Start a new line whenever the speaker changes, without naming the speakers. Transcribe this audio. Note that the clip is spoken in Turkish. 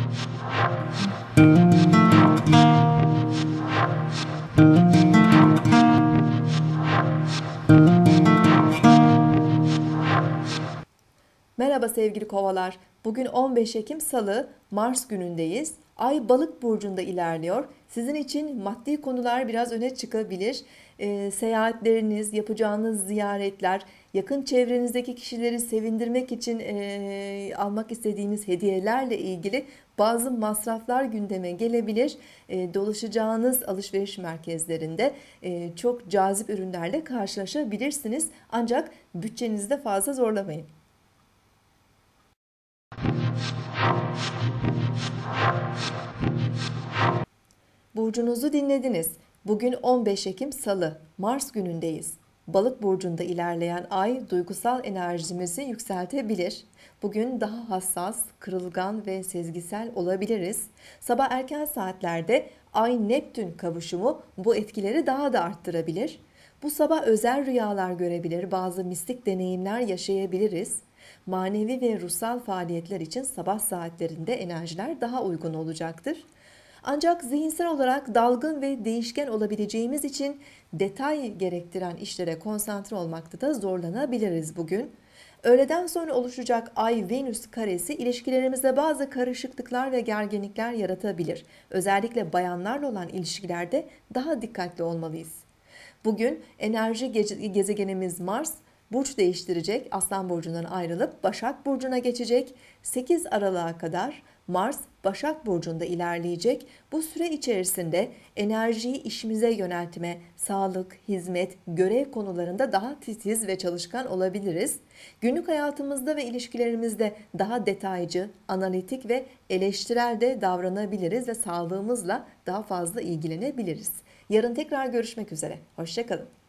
Merhaba sevgili kovalar. Bugün 15 Ekim Salı, Mars günündeyiz. Ay Balık burcunda ilerliyor. Sizin için maddi konular biraz öne çıkabilir. Seyahatleriniz, yapacağınız ziyaretler, yakın çevrenizdeki kişileri sevindirmek için almak istediğiniz hediyelerle ilgili bazı masraflar gündeme gelebilir. Dolaşacağınız alışveriş merkezlerinde çok cazip ürünlerle karşılaşabilirsiniz. Ancak bütçenizi de fazla zorlamayın. Burcunuzu dinlediniz. Bugün 15 Ekim Salı, Mars günündeyiz. Balık burcunda ilerleyen ay duygusal enerjimizi yükseltebilir. Bugün daha hassas, kırılgan ve sezgisel olabiliriz. Sabah erken saatlerde Ay-Neptün kavuşumu bu etkileri daha da arttırabilir. Bu sabah özel rüyalar görebilir, bazı mistik deneyimler yaşayabiliriz. Manevi ve ruhsal faaliyetler için sabah saatlerinde enerjiler daha uygun olacaktır. Ancak zihinsel olarak dalgın ve değişken olabileceğimiz için detay gerektiren işlere konsantre olmakta da zorlanabiliriz bugün. Öğleden sonra oluşacak Ay-Venüs karesi ilişkilerimizde bazı karışıklıklar ve gerginlikler yaratabilir. Özellikle bayanlarla olan ilişkilerde daha dikkatli olmalıyız. Bugün enerji gezegenimiz Mars burç değiştirecek, Aslan burcundan ayrılıp Başak burcuna geçecek. 8 Aralık'a kadar Mars Başak burcunda ilerleyecek. Bu süre içerisinde enerjiyi işimize yöneltme, sağlık, hizmet, görev konularında daha titiz ve çalışkan olabiliriz. Günlük hayatımızda ve ilişkilerimizde daha detaycı, analitik ve eleştirel de davranabiliriz ve sağlığımızla daha fazla ilgilenebiliriz. Yarın tekrar görüşmek üzere. Hoşça kalın.